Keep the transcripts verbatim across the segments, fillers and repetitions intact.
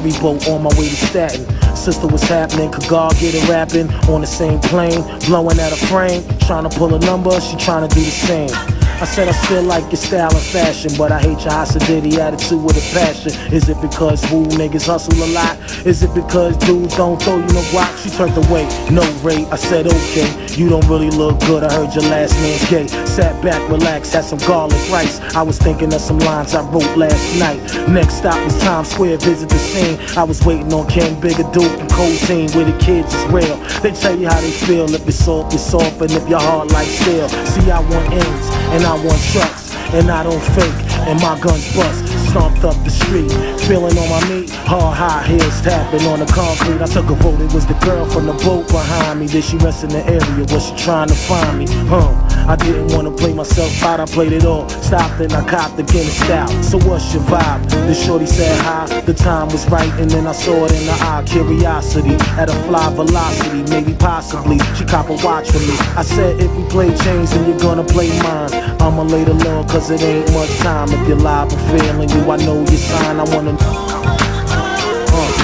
ferry boat on my way to Staten. Sister, what's happening? Could God get it rapping? On the same plane, blowing at a frame. Trying to pull a number, she trying to do the same. I said I still like your style and fashion, but I hate your hostility attitude with a passion. Is it because woo niggas hustle a lot? Is it because dudes don't throw you no rock? She turned away, no rate. I said okay, you don't really look good. I heard your last name's gay. Sat back, relaxed, had some garlic rice. I was thinking of some lines I wrote last night. Next stop was Times Square, visit the scene. I was waiting on Ken, Bigger Duke, and Cocaine, where the kids is real. They tell you how they feel. If it's soft, it's soft, and if your heart like steel. See, I want ends, and I want trucks, and I don't fake, and my guns bust. Stomped up the street, feeling on my meat, hard high heels tapping on the concrete. I took a vote, it was the girl from the boat behind me. Did she rest in the area? Was she trying to find me? Huh? I didn't want to play myself out, I played it all. Stopped and I copped the Guinness style. So what's your vibe? The shorty said hi, the time was right, and then I saw it in her eye. Curiosity, at a fly velocity, maybe possibly. She cop a watch for me. I said if we play chains and you're gonna play mine, I'ma lay the law cause it ain't much time. If you're live and failing you, I know your sign, I wanna uh.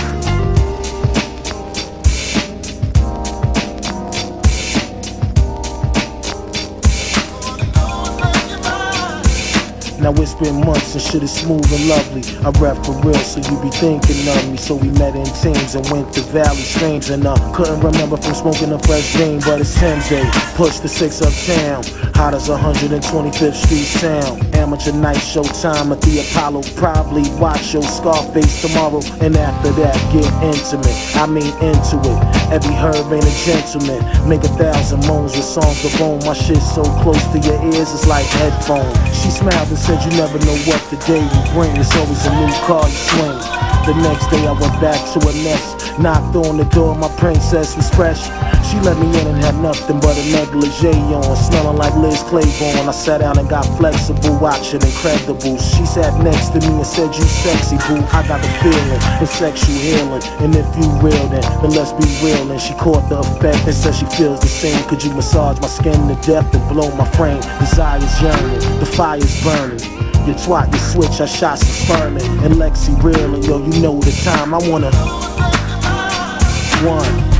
Now it's been months and shit is smooth and lovely. I rap for real, so you be thinking of me. So we met in teams and went to Valley Streams, and uh, couldn't remember from smoking a fresh dream, but it's Tim's day. Push the six uptown, hot as one hundred twenty-fifth Street sound. Amateur night show time at the Apollo. Probably watch your Scarface tomorrow, and after that get intimate. I mean into it. Every herb ain't a gentleman. Make a thousand moans with songs of bone. My shit so close to your ears, it's like headphones. She smiled and said you never know what the day will bring. It's always a new card you swing. The next day I went back to her nest. Knocked on the door, my princess was fresh. She let me in and had nothing but a negligee on, smelling like Liz Claiborne. I sat down and got flexible, watching Incredibles. She sat next to me and said, you sexy boo. I got the feeling, it's sexual healing. And if you real then, then let's be real. And she caught the effect and said she feels the same. Could you massage my skin to death and blow my frame? Desire's yearning, the fire's burning. You twat, you switch, I shot some sperming. And Lexi real, and yo, you know the time. I wanna one